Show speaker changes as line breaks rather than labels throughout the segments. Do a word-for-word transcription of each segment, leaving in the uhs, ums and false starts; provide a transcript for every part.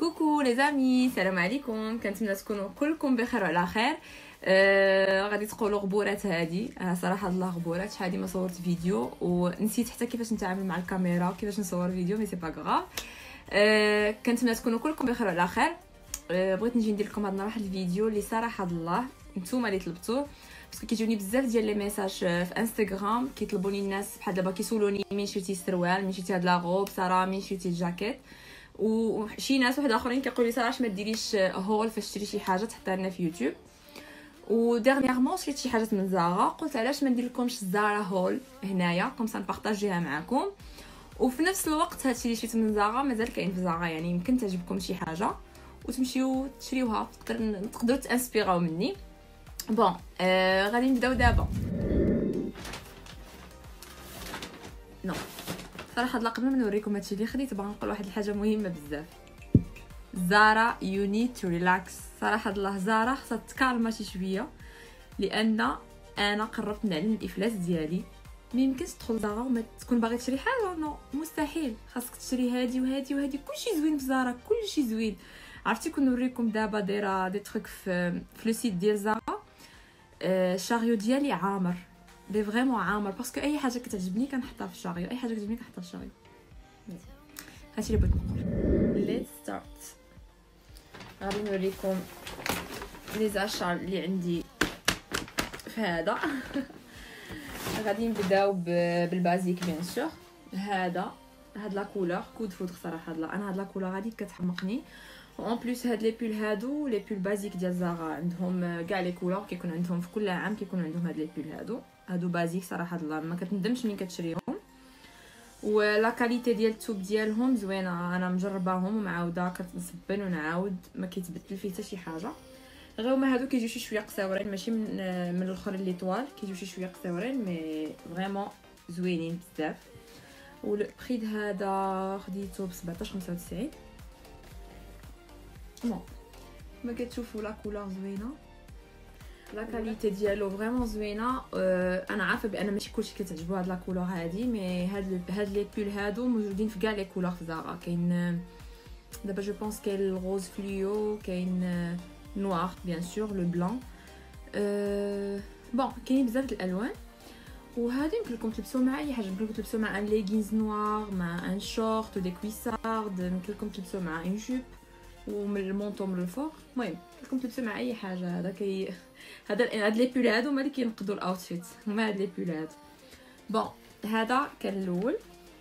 كوكو لي زامي، السلام عليكم. كنتمنى تكونوا كلكم بخير وعلى خير. آه غادي تقولوا غبورات هادي. آه صراحه الله غبورات، شحال ما صورت فيديو ونسيت حتى كيفاش نتعامل مع الكاميرا وكيفاش نصور فيديو، مي سي با غراف. آه كنتمنى تكونوا كلكم بخير وعلى خير. آه بغيت نجي ندير لكم هذا واحد الفيديو اللي صراحه الله نتوما اللي طلبتوه، باسكو كيجوني بزاف ديال لي ميساج في انستغرام كيطلبوني الناس بحال دابا كيسولوني من شريتي السروال، من شريتي هاد لا غوب ساره، من شريتي الجاكيت. وشي ناس واحد اخرين كيقولوا لي صراحه ما ديريش هول فاش تشري شي حاجه تحطها لنا في يوتيوب. وديرنييرمون شريت شي حاجات من زارا، قلت علاش ما ندير لكمش زارا هول هنايا كوم سا نبارطاجيها معكم. وفي نفس الوقت هادشي اللي شريت من زارا مازال كاين في زارا، يعني يمكن تعجبكم شي حاجه وتمشيو تشريوها، تقدر تقدروا تانسبيراو مني. بون آه غادي نبداو دابا. نو صراحه هاد قبل ما نوريكم هادشي اللي خديت باغا نقول واحد الحاجه مهمه بزاف. زارا يو نيد تو ريلاكس. صراحه الله زارا خصها تكالما شي شويه، لان انا قربت نعلن الافلاس ديالي. ما يمكنش تدخل زارا وما تكون باغي تشري حاجه، نو مستحيل. خاصك تشري هادي وهادي وهادي، كلشي زوين في زارا، كلشي زوين. عرفتي كون نوريكم دابا دايره دي تروك في في لو سيت ديال زارا. آه الشاريو ديالي عامر، لي فريمون عامر، باسكو اي حاجه كتعجبني كنحطها في الشاريو، اي حاجه كتعجبني كنحطها في الشاريو. هادشي اللي بغيت نقول. ليتس ستارت. غادي نوريكم لي زاشا اللي عندي في هذا. غادي نبداو بالبازيك بيان سور. هذا هاد لا كولور كود فودغ. صراحه هاد انا هاد لا كولور هادي كتحمقني. اون بليس هاد لي بول هادو لي بول بازيك ديال زارا عندهم كاع لي كولور، كيكون عندهم في كل عام كيكون عندهم هاد لي بول هادو. هادو بازيك صراحه الله ما كتندمش ملي كتشريهم. ولا كاليتي ديال الثوب ديالهم زوينه، انا مجرباهم ومعاوده كتنصبن ونعاود ما كيتبدل فيه حتى شي حاجه. غير هما هادو كيجيو شي شويه قصيورين، ماشي من من الاخرين لي طوال، كيجيو شي شويه قصيورين مي فريمون زوينين بزاف. والبريد هذا خديته ب سبعطاش خمسة وتسعين. بون ما كتشوفوا لا كولور زوينه، لا كاليتي ديالو فريمون زوينه. أه انا عارفه بان ماشي كلشي كتعجبو هاد لا كولور هادي، مي هاد هاد لي بول هادو موجودين في كاع لي كولور في زارا. كاين دابا جو بونس كاين الغوز فليو، كاين نوار بيان سور، لو بلان. أه بون كاين بزاف الالوان. وهذا يمكن لكم تلبسوا مع اي حاجه، يمكن لكم تلبسوا مع ان ليغينز نوار، مع ان شورت ودي كويسارد، يمكن لكم تلبسوا مع ان جوب ومن المونطو من الفوق. المهم لكم تلبسوا مع اي حاجه. هذا كي هذا هاد لي بول هادو هما اللي كينقضوا الاوتفيت، هما هاد لي بول هادو. بون هذا كان الاول.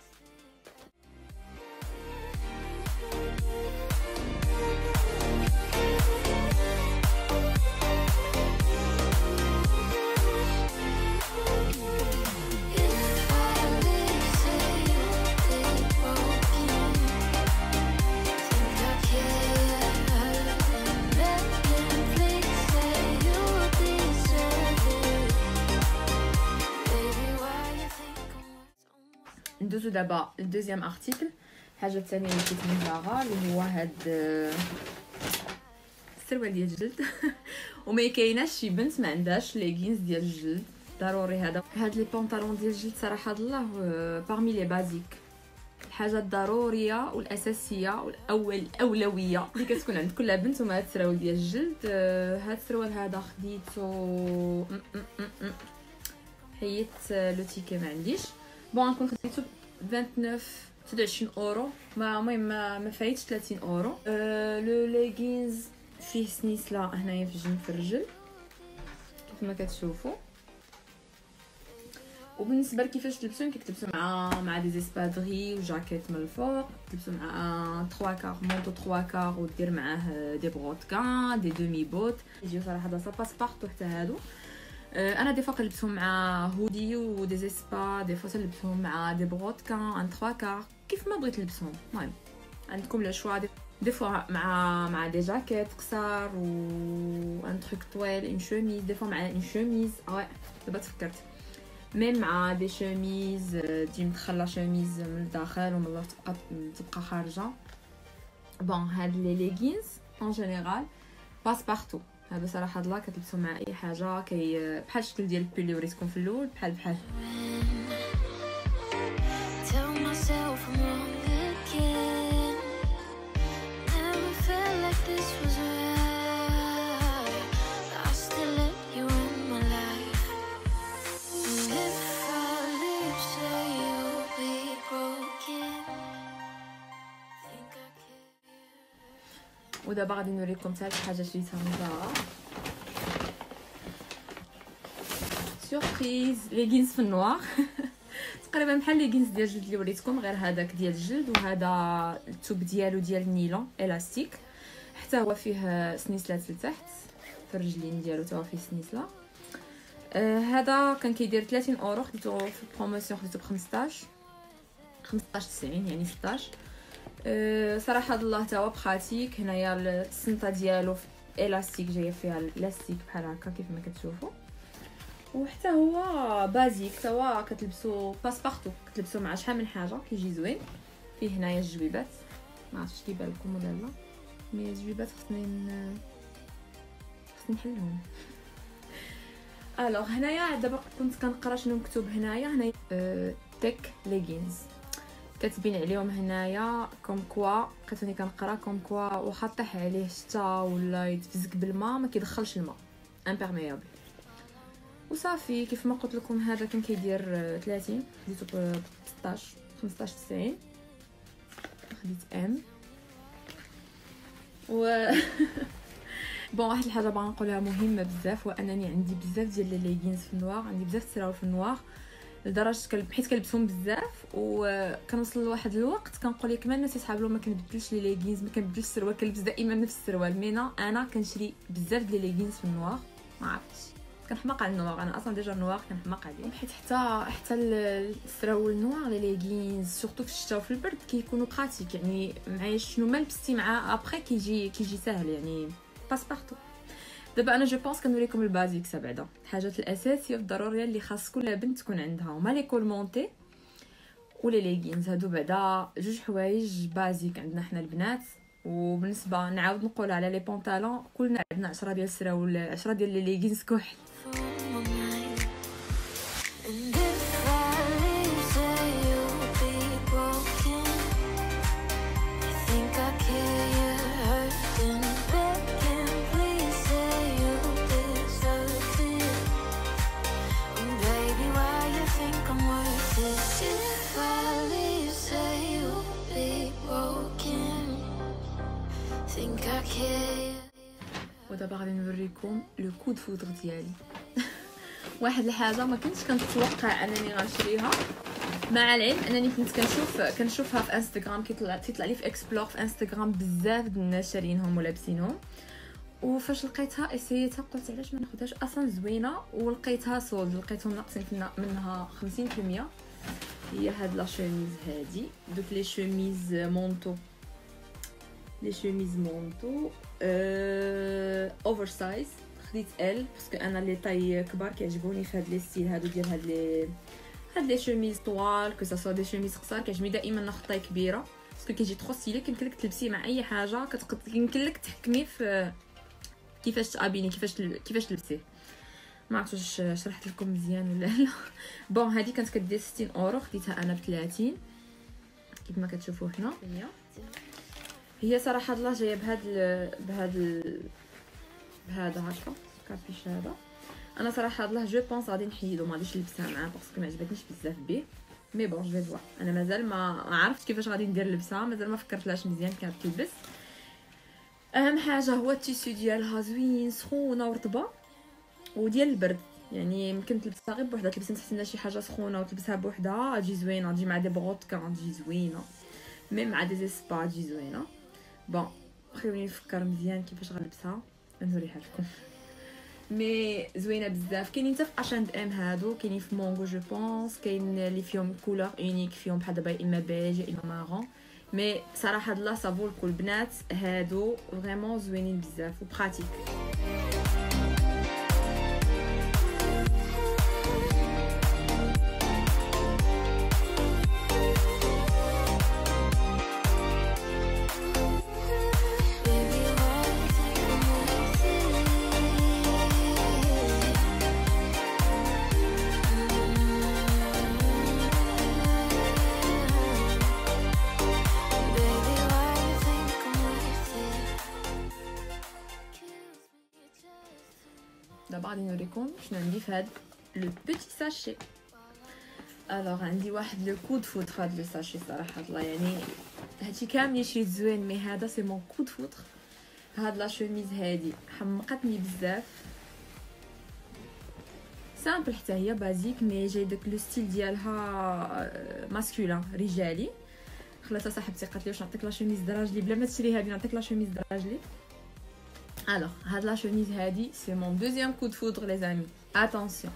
ندوزو دابا الدوزيام ارتيكل. الحاجه الثانيه اللي كنت من زارا اللي هو هاد السروال ديال الجلد. وما كايناش شي بنت ما عندهاش ليغينز ديال الجلد، ضروري هذا. هاد لي بونطالون ديال الجلد صراحه الله بارمي لي بازيك، الحاجه الضروريه والاساسيه والاول الاولويه اللي كتكون عند كل بنت. وما هاد السروال ديال الجلد، هاد السروال هذا خديته حيت لو تيكي ما عنديش. بون نكون خديته تسعة وعشرين اورو، ما المهم ما ما فايتش ثلاثين اورو. أه لو ليغينز فيه سنيسله هنايا في الجنب في الرجل كيف ما كتشوفوا. وبالنسبه لكيفاش تلبسوا، يمكن تلبسوا مع مع دي زيسبادري وجاكيت من الفوق، تلبسوا مع ثلاثة كار مونطو ثلاثة كار ودير معاه دي بروتكان دي دومي بوت. يجيو صراحه دا سا باس بارتو حتى هادو. انا دي فوا كنلبسهم مع هودي ودي زيسبا، دي فوا كنلبسهم مع دي بروتكان ان ثلاثة كار، كيف ما بغيت نلبسهم. المهم عندكم لو شوا. دي فوا مع مع دي جاكيت قصار و ان تروك طويل، ان شوميز، دي فوا مع ان شوميز. واه دابا تفكرت ميم مع دي شوميز تجي مدخله شوميز من الداخل ومن اللور تبقى تبقى خارجه. بون هاد لي ليغينز اون جينيرال باس بارتو. هذا صراحه الله كتلبسوا مع اي حاجه، كي بحال الشكل ديال البول اللي وريتكم في الاول، بحال بحال.
this was right, I still let you in my life. And if I leave, say you'll be broken. Think I care.
ودابا غادي نوريكم حتى حاجه شريتها من زارا. سوربريز ليغينز في النوار. تقريبا بحال ليغينز ديال الجلد اللي وريتكم، غير هذاك ديال الجلد، وهذا التوب ديالو ديال النيلون الاستيك، حتى هو فيه سنيسلات لتحت في الرجلين ديالو، حتى هو فيه سنيسله. آه هذا كان كيدير ثلاثين اورو، خديتو في البروموسيون خديتو ب خمسطاش خمسطاش تسعين يعني ستاش. أه صراحه الله تا هو بخاتيك. هنايا السنطه ديالو الاستيك، جايه فيها الاستيك بحال هكا كيف ما كتشوفوا، وحتى هو بازيك، حتى هو كتلبسو باسبارتو، كتلبسو مع شحال من حاجه، كيجي زوين. فيه هنايا الجويبات، ما عرفتش كيبان لكم ولا لا، مي الجويبات خصني خصني نحلهم. الوغ هنايا دابا كنت كنقرا شنو مكتوب هنايا. هنايا أه تيك ليغينز كاتبين عليهم هنايا كوم كوا، كنتوني كنقرا كوم كوا واخا طيح عليه الشتا ولا يتفزك بالماء ما كيدخلش الماء، امبيرميابل. وصافي كيف ما قلت لكم هذا كان كيدير ثلاثين، خديته ب ستاش خمسطاش تسعين، خديت ام. و بون واحد الحاجه باغا نقولها مهمه بزاف، هو انني عندي بزاف ديال لي ليغينز في النوار، عندي بزاف السراول في النوار لدرجه كلب حيت كنلبسهم بزاف، وكنوصل لواحد الوقت كنقول لك كمان الناس يصحاب لهم ما كنبدلش لي ليغينز، ما كنبدلش السروال، كنلبس دائما نفس السروال. مينا انا كنشري بزاف ديال لي ليغينز في النوار، ما عرفتش كنحماق على النوار، انا اصلا ديجا النوار كنحماق عليه، حيت حتى حتى السراول النوار لي ليغينز سورتو في الشتاء وفي البرد كيكونوا براتيك، يعني معايا شنو ما لبستي معاه ابري كيجي كيجي ساهل، يعني باسبارتو. دابا انا جو بونس كنوريكم البازيكس بعدا، الحاجات الاساسيه والضروريه اللي خاص كل بنت تكون عندها، هما لي كول مونتي ولي ليغينز. هادو بعدا جوج حوايج بازيك عندنا حنا البنات. وبالنسبه نعاود نقول على لي بونطالون، كلنا عندنا عشرة ديال السراول، عشرة ديال لي ليغينز كحل. ودابا غادي نوريكم لو كود فودر ديالي. واحد الحاجه ما كنتش كنتوقع انني غنشريها، مع العلم انني كنت كنشوف كنشوفها في انستغرام، كيطلع تيطلع لي في اكسبلور في انستغرام بزاف د الناس شارينهم ولابسينهم، وفاش لقيتها اسيتها قلت علاش ما ناخذهاش، اصلا زوينه، ولقيتها سولد، لقيتهم ناقصين منها خمسين بالمية. هي هاد لا شوميز هادي، دوك لي شوميز مونطو، لي شوميز مونطو اوفر سايز، خديت ال باسكو انا لي طاي كبار كيعجبوني في هاد لي ستيل هادو ديال هاد لي هاد لي شوميز طوال، كو سا دي شوميز قصار، كيعجبني دائما ناخذ طاي كبيره باسكو كيجي ترو ستيلي، يمكن لك تلبسيه مع اي حاجه، يمكن لك تحكمي في كيفاش تابيني، كيفاش كيفاش تلبسيه. ما عرفتش شرحت لكم مزيان ولا لا. بون هذه كانت كدير ستين اورو، خديتها انا ب ثلاثين كيف ما كتشوفوا هنا. هي صراحه الله جايه بهاد ال... بهاد ال... بهذا هكا كابيش هذا. انا صراحه الله جو بونس غادي نحيدو، ما غاديش نلبسها معاه باسكو ما عجبتنيش بزاف به، مي بون جو فوا انا مازال ما عرفت كيفاش غادي ندير لبسها، مازال ما فكرتلاش مزيان كانت تلبس. اهم حاجه هو التيسو ديالها زوين سخونه ورطبه وديال البرد، يعني يمكن تلبسها غير بوحدها، تلبسي تحت شي حاجه سخونه وتلبسها بوحدها تجي زوينه، تجي مع دي بغوطكا تجي زوينه، ميم مع دي زيسبا تجي زوينه. بون خليوني نفكر مزيان كيفاش غنلبسها نوريها لكم. مي زوينه بزاف، كاينين حتى في اش اند ام هادو، كاينين في مونغو جو بونس، كاين اللي فيهم كولور اونيك فيهم بحال دابا اما بيج اما مارون، مي صراحه الله صابو لكل البنات هادو فريمون زوينين بزاف وبراتيك. دابا غادي نوريكم شنو عندي في هاد لو بيتي ساشي. الوغ عندي واحد لو كود فوت في هاد لو ساشي صراحه الله، يعني هادشي كامل شي زوين، مي هذا سي مون كود فوت. هاد لا شوميز هادي حمقتني بزاف، سامبل حتى هي بازيك، مي جاي داك لو ستيل ديالها ماسكولين رجالي. خلاص صاحبتي قالت لي واش نعطيك لا شوميز دراجلي بلا ما تشري هادي، نعطيك لا شوميز دراجلي. الوغ هاد لا شوميز هادي سي مون دوزيام كود فودر لي زامي. اتونسيون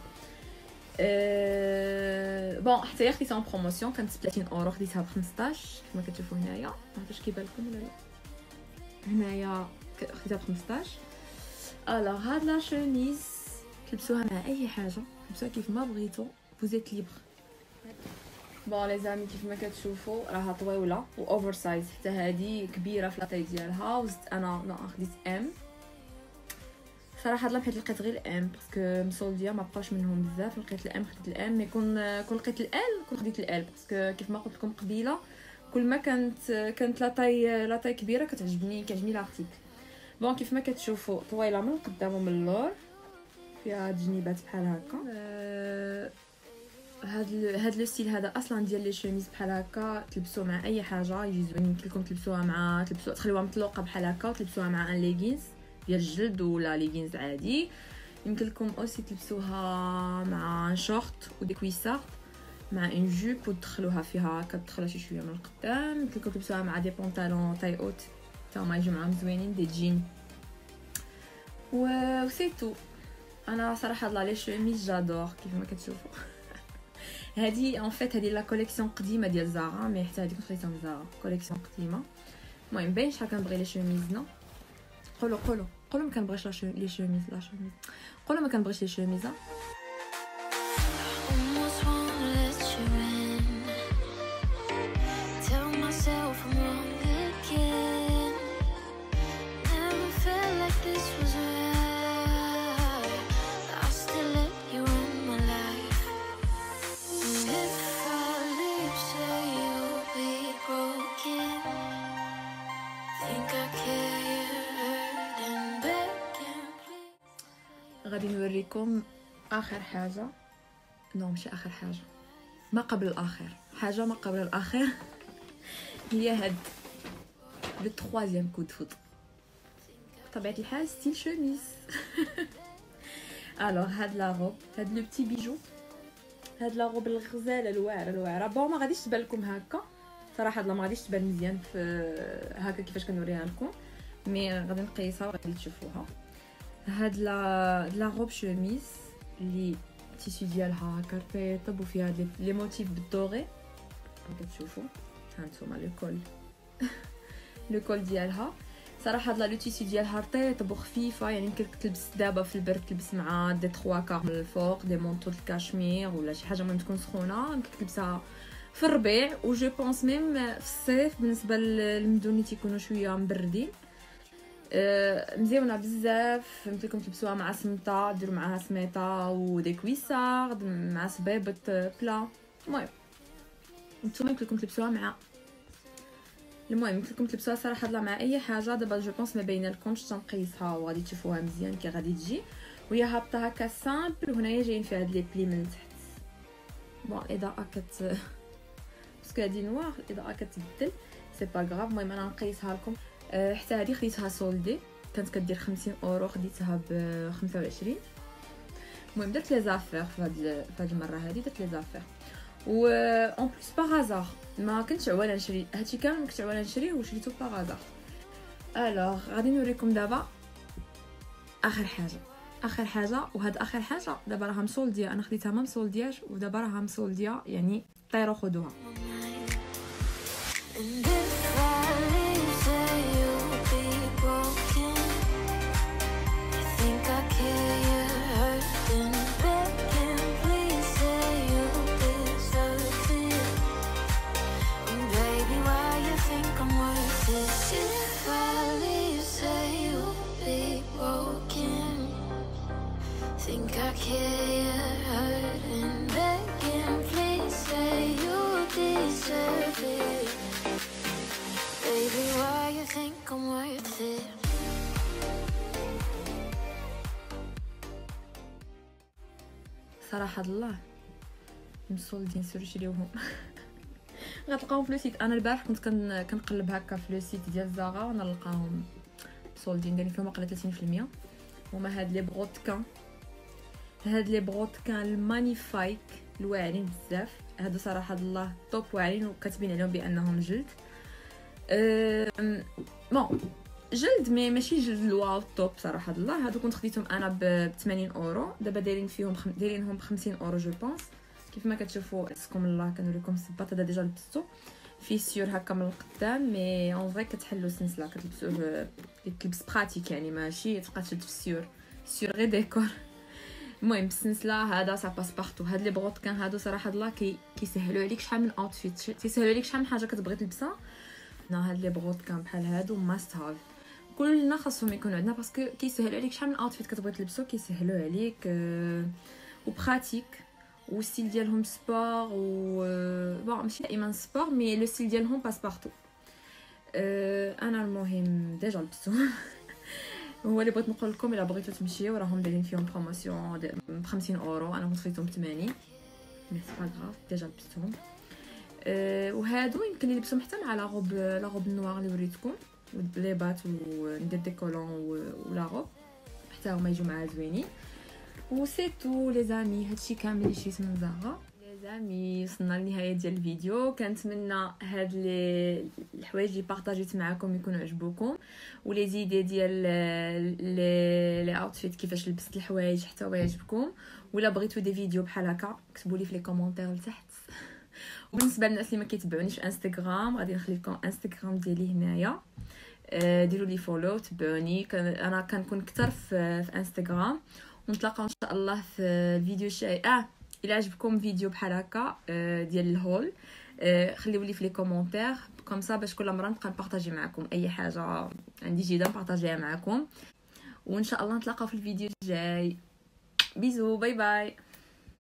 أه... بون حتى هي خديتها اون بروموسيون، كانت ثلاثين اورو، خديتها ب خمسطاش كما كتشوفوا هنايا. ما عرفتش كيبان لكم ولا لا، هنايا خديتها ب خمسطاش. الوغ هاد لا شوميز تلبسوها مع اي حاجه، تلبسوها كيف ما بغيتو، فوزيت ليبر. بون لي زامي كيف ما كتشوفوا راها طويله و اوفر سايز، حتى هذه كبيره في لاطاي ديالها، وزدت انا لا خديت ام. صراحه لا بحيت لقيت غير الام باسكو مسولديه ما بقاوش منهم بزاف، لقيت الام خديت الام، مي كون كون لقيت الال كون خديت الال، باسكو كيف ما قلت لكم قبيله كل ما كانت كانت لاطاي لاطاي كبيره كتعجبني كيعجبني لارتيكل. بون كيف ما كتشوفوا طويله من القدام ومن اللور، فيها جنيبات بحال هكا. أه هاد ال... هاد لو ستيل هذا اصلا ديال لي شوميز بحال هكا تلبسوه مع اي حاجه يجي زوين. يمكن لكم تلبسوها مع تلبسوها تخليوها مطلوقه بحال هكا وتلبسوها مع ان ليغينز ديال الجلد ولا ليغينز عادي. يمكن لكم اوسي تلبسوها مع شورت ودي كويسار مع ان جوب وتدخلوها فيها كتدخلها شي شويه من القدام. يمكن لكم تلبسوها مع دي بونطالون تاي اوت تا هما يجوا معاهم زوينين، دي جين و سي تو. انا صراحه لا لي شوميز جادور كيف ما كتشوفوا. هذه ان فيت هذه لا كوليكسيون قديمه ديال زارا، مي حتى هذه كنت خديتها من زارا كوليكسيون قديمه. المهم باين شحال كنبغي لي شوميزنا. قولوا قولوا قولوا ما كنبغيش لا شو لي شوميز لا شوميز قولوا ما كنبغيش لي شوميزه.
Almost wanna let you in. Tell myself I'm wrong again. Never felt like this was right. I still let you in my life. And if I leave, say you'll be broken. Think I care and begging, please.
غادي نوريكم اخر حاجه، نو ماشي اخر حاجه، ما قبل الاخر، حاجه ما قبل الاخر. هي هاد لو تروازيام كود فوت، بطبيعه الحال ستيل شوميز. الوغ هاد لا روب، هاد لو بتي بيجو، هاد لا روب الغزاله الواعره الواعره. بون ما غاديش تبان لكم هكا صراحه، لا ما غاديش تبان مزيان في هكا كيفاش كنوريها لكم، مي غادي نقيسها وغادي تشوفوها. هاد لا لا روب شوميز اللي التيسي ديالها هكا رطيب وفيها لي موتيف بالدوغي كتشوفوا. ها نتوما لو كول لو كول ديالها صراحه هاد لو تيسي ديالها رطيب وخفيفه، يعني يمكن تلبس دابا في البرد تلبس مع دي تخوا كار من الفوق، دي مونطو الكاشمير ولا شي حاجه مهم تكون سخونه. يمكن تلبسها في الربيع و جو بونس ميم في الصيف بالنسبه للمدن اللي تيكونوا شويه مبردين. أه مزيونه بزاف. يمكنكم تلبسوها مع سمطه، ديروا معاها سميطه ودي كويسار مع صبيبه بلا. المهم نتوما يمكنكم تلبسوها مع المهم يمكنكم تلبسوها صراحه لا مع اي حاجه. دابا جو بونس ما باينه لكمش تنقيسها وغادي تشوفوها مزيان كي غادي تجي، وهي هابطه هكا سامبل، وهنايا جايين فيها هاد لي بلي من تحت. بون الاضاءه كت باسكو هادي نوار الاضاءه كتبدل سي با غراف. المهم انا نقيسها لكم. أه حتى هذه خديتها سولدي، كانت كدير خمسين اورو، خديتها ب خمسة وعشرين. المهم درت لي زافير في هاد في هاد المره هذه، درت لي زافير و اون بليس باغازار ما كنتش عواله نشري هادشي كامل، ما كنتش عواله نشريه وشريته باغازار. الوغ غادي نوريكم دابا اخر حاجه اخر حاجه وهاد اخر حاجه دابا راها مسولديه، انا خديتها ما مسولدياش ودابا راها مسولديه، يعني طيروا خدوها.
And if I leave, say you'll be broken. You think I care, you're hurting, begging, please say you deserve it. And baby, why you think I'm worth it? If I leave, say you'll be broken. Think I care, you're hurting, begging, please say you deserve it. Baby, why you think I'm worth it?
صراحه الله مسولدين سيرو شريوهم. غتلقاهم في لو سيت. انا البارح كنت كن... كنقلب هكا في لو سيت ديال زاغا وانا نلقاهم مسولدين دايرين فيهم واقيلا ثلاثين بالمية. هما هاد لي بغوتكان هاد لي بغوتكان المانيفايك الواعرين بزاف. هادو صراحه الله توب واعرين وكاتبين عليهم بانهم جلد أه... بون جلد مي ماشي جلد الواو توب صراحه الله. هادو كنت خديتهم انا ب ثمانين اورو. دابا دايرين فيهم خم... دايرينهم ب خمسين اورو جو بونس. كيف ما كتشوفوا اسكم الله كنوريكم الصباط. هذا ديجا لبستو فيه سيور هكا من القدام مي اون فري كتحلو السنسله كتلبسوه كتلبس براتيك يعني ماشي تبقى تشد في السيور السيور غير ديكور. المهم السنسله هذا سا باس بارتو. هاد لي بغوت كان هادو صراحه الله كي كيسهلوا عليك شحال من اوتفيت كيسهلوا عليك شحال من حاجه كتبغي تلبسها. نا هاد لي بغوت كان بحال هادو ماست هاف كلنا خاصهم يكونوا عندنا باسكو كيسهلوا عليك شحال من اوتفيت كتبغي تلبسو كيسهلوا عليك أه... وبراتيك والستيل ديالهم سبور و بون ماشي دائما سبور مي لو ستيل ديالهم باس بارتو. أه انا المهم ديجا لبستهم. هو اللي بغيت نقول لكم الا بغيتو تمشيو راهم دايرين فيهم بروموسيون ب خمسين اورو. انا كنت خديتهم ثمانين مي سي با غاف ديجا لبستهم. أه وهادو يمكن نلبسهم حتى مع لا روب لا روب نوار اللي وريتكم لي بات وندير ديكولون ولا روب حتى هما يجوا معها زوينين. و سي تو لي زامي هادشي كامل اللي شريت من زهره. لي زامي وصلنا للنهايه ديال الفيديو. كنتمنى هاد لي الحوايج اللي بارطاجيت معكم يكونوا عجبوكم ولي زيدي ديال لي لي اوتفيت كيفاش لبست الحوايج حتى هو يعجبكم. ولا بغيتو دي فيديو بحال هكا كتبوا لي في لي كومونتير لتحت. وبالنسبه للناس اللي ما كيتبعونيش في انستغرام غادي نخلي لكم انستغرام ديالي هنايا. ديروا لي فولو تبعوني. انا كنكون اكثر في, في انستغرام. ونتلاقاو ان شاء الله في الفيديو الجاي. اه الى عجبكم فيديو بحال هكا ديال الهول خليو لي في لي كومونتير كومسا باش كل مره نبقى نبارطاجي معكم اي حاجه عندي جديده نبارطاجيها معكم. وان شاء الله نتلاقاو في الفيديو الجاي. بيزو باي باي.